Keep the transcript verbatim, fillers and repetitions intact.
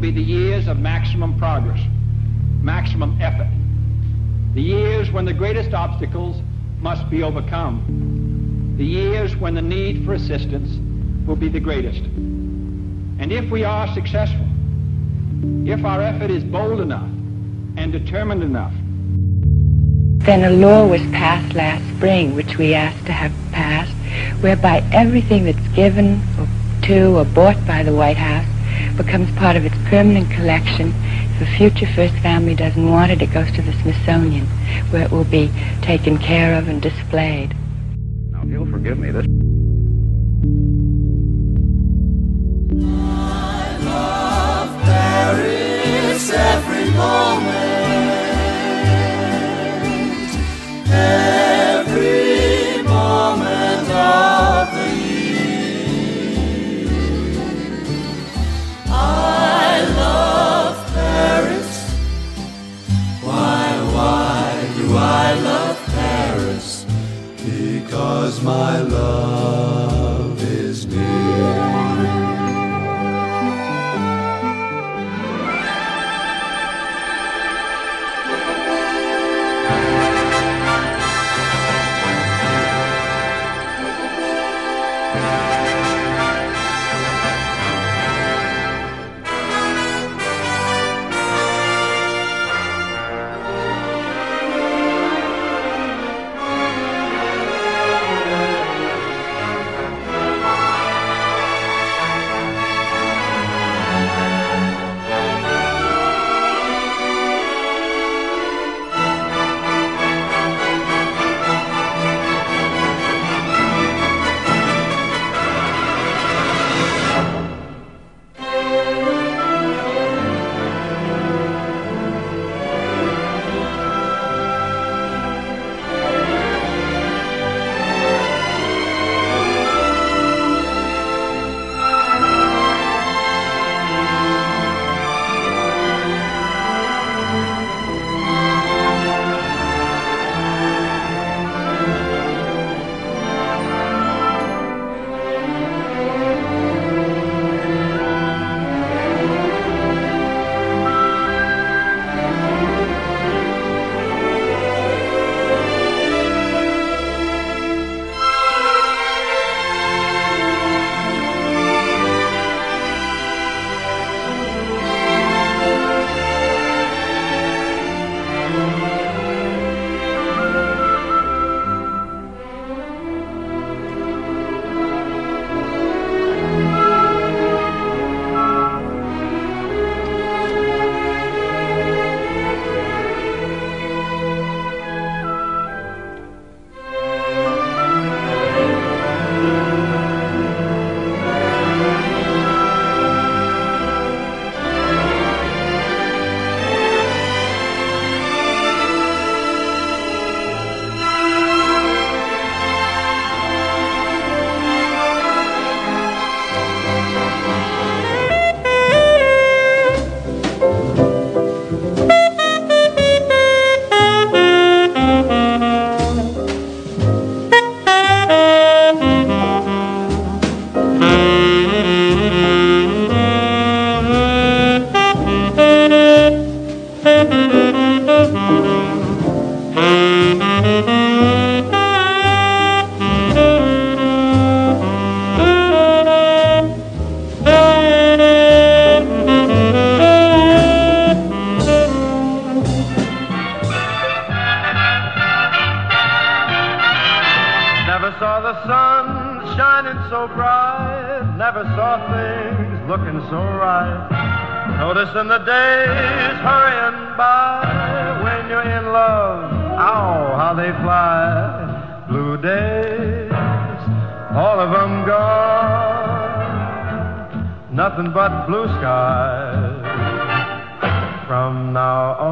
be the years of maximum progress, maximum effort. The years when the greatest obstacles must be overcome. The years when the need for assistance will be the greatest. And if we are successful, if our effort is bold enough and determined enough, then a law was passed last spring, which we asked to have passed, whereby everything that's given to or bought by the White House becomes part of its permanent collection. If a future First Family doesn't want it, it goes to the Smithsonian, where it will be taken care of and displayed. Now, if you'll forgive me, this... I love Paris every moment, every moment of the year. I love Paris. Why, why do I love Paris? Because my love is near. Never saw the sun shining so bright, never saw things looking so right. Noticing the days hurrying by, when you're in love, ow, how they fly. Blue days, all of them gone, nothing but blue skies from now on.